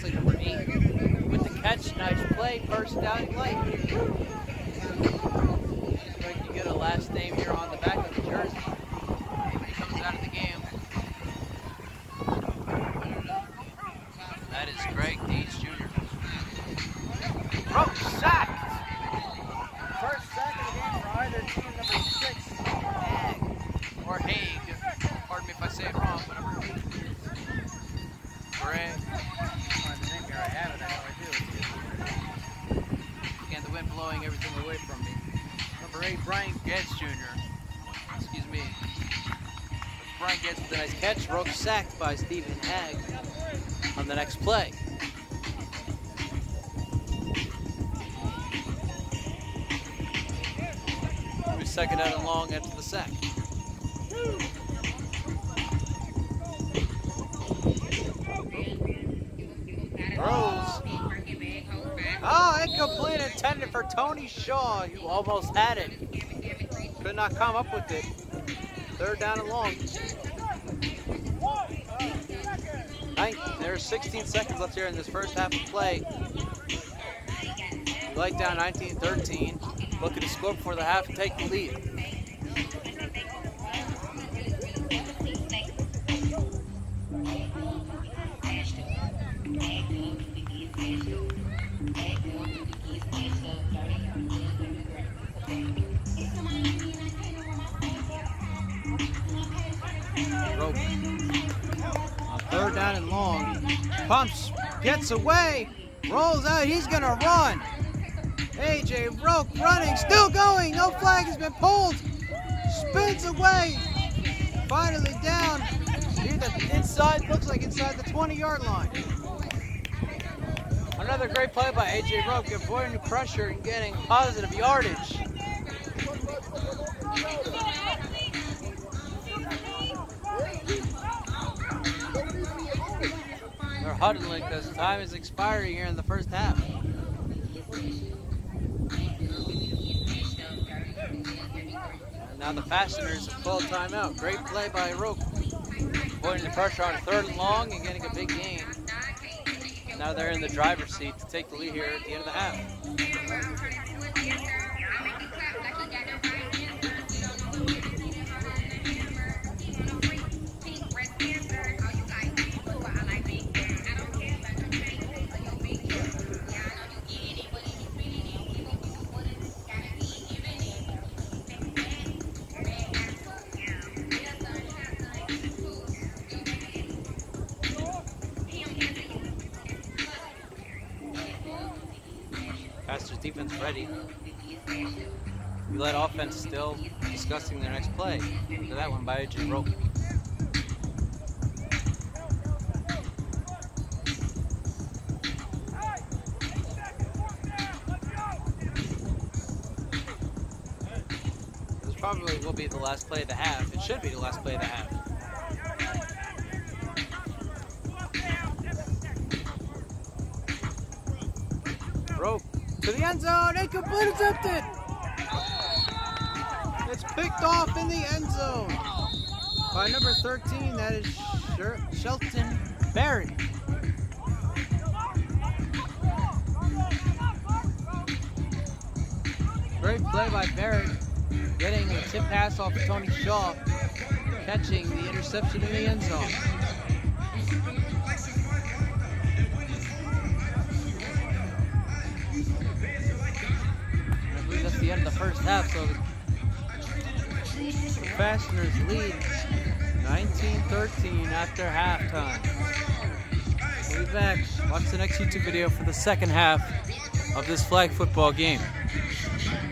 looks like number 8 with the catch. Nice play, first down light. Like you get a last name here on the back of the jersey when he comes out of the game. That is Greg Deeds Jr. Roach sacked. First sack of the game for either team, number 6, Hag or Haig. Pardon me if I say it wrong, but number 8. Greg. I have it, I know I do. Again, the wind blowing everything away from me. Number 8, Brian Getz Jr. Excuse me. Brian Getz with a nice catch. Roach sacked by Stephen Hag on the next play. Second out and long after the sack. Throws. Oh, incomplete, intended for Tony Shaw, who almost had it. Could not come up with it. Third down and long. There's 16 seconds left here in this first half of play. Light down 19-13. Looking to score before the half and take the lead. Roach. Third down and long. Pumps, gets away, rolls out, he's gonna run. AJ Roque running, still going, no flag has been pulled, spins away, finally down near the inside, looks like inside the 20-yard line. Another great play by AJ Roque, avoiding the pressure and getting positive yardage. They're huddling because time is expiring here in the first half. Now the Fasteners have called timeout. Great play by Roque. Avoiding the pressure on 3rd and long and getting a big gain. And now they're in the driver's seat to take the lead here at the end of the half. Faster's defense ready. We let offense still discussing their next play. Look at that one by AJ Roque. This probably will be the last play of the half. It should be the last play of the half. Roque to the end zone, incomplete, attempted. It's picked off in the end zone by number 13, that is Shelton Barrett. Great play by Barrett, getting a tip pass off of Tony Shaw, catching the interception in the end zone. That's the end of the first half, so the Fasteners lead 19-13 after halftime. We'll be back. Watch the next YouTube video for the second half of this flag football game.